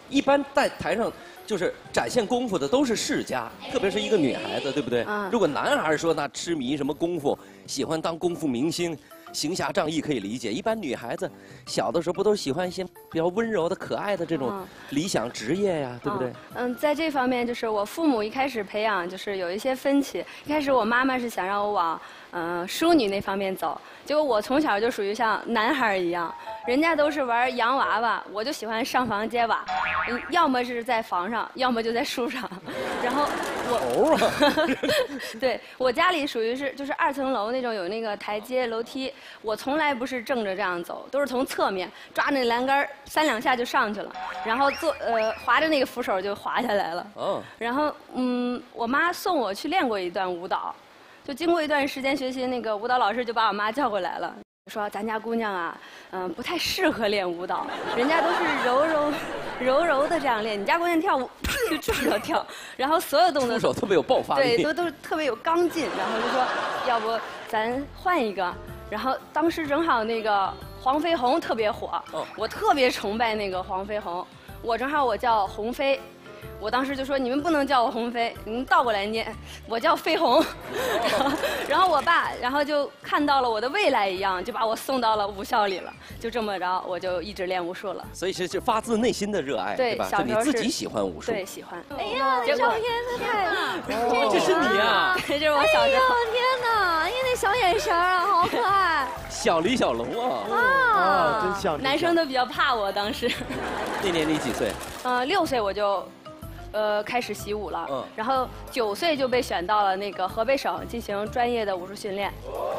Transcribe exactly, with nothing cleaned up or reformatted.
一般在台上就是展现功夫的都是世家，特别是一个女孩子，对不对？ 嗯如果男孩说那痴迷什么功夫，喜欢当功夫明星，行侠仗义可以理解。一般女孩子小的时候不都喜欢一些比较温柔的、可爱的这种嗯理想职业呀，对不对？ 嗯，在这方面，就是我父母一开始培养就是有一些分歧。一开始我妈妈是想让我往嗯、呃淑女那方面走，结果我从小就属于像男孩儿一样，人家都是玩洋娃娃，我就喜欢上房揭瓦，嗯，要么是在房上，要么就在树上。然后我头啊， 对我家里属于是就是二层楼那种有那个台阶楼梯，我从来不是正着这样走，都是从侧面抓着那栏杆儿三两下就上去了，然后坐呃划着那个扶手就滑下来了。 哦， 然后嗯，我妈送我去练过一段舞蹈，就经过一段时间学习，那个舞蹈老师就把我妈叫过来了。说咱家姑娘啊，嗯，不太适合练舞蹈，人家都是柔柔、柔柔的这样练，你家姑娘跳舞就出手跳，然后所有动作出手特别有爆发力， 对，都都是特别有刚劲，然后就说，要不咱换一个，然后当时正好那个黄飞鸿特别火， 哦我特别崇拜那个黄飞鸿，我正好我叫鸿飞。我当时就说你们不能叫我鸿飞，你们倒过来念，我叫飞鸿。然后，然后我爸，然后就看到了我的未来一样，就把我送到了武校里了。就这么着，我就一直练武术了。 所以是是发自内心的热爱， 对吧？就你小时候是自己喜欢武术， 对，喜欢。 哎呀，那结果照片可太哦这是你啊， 对，这是我哎呦小时候。 天哪！哎呀，那小眼神儿啊，好可爱小李小龙啊。 啊！ 啊，真像。 男生都比较怕我，当时。 那年你几岁？ 呃，六岁我就，呃，开始习武了。 嗯然后九岁就被选到了那个河北省进行专业的武术训练。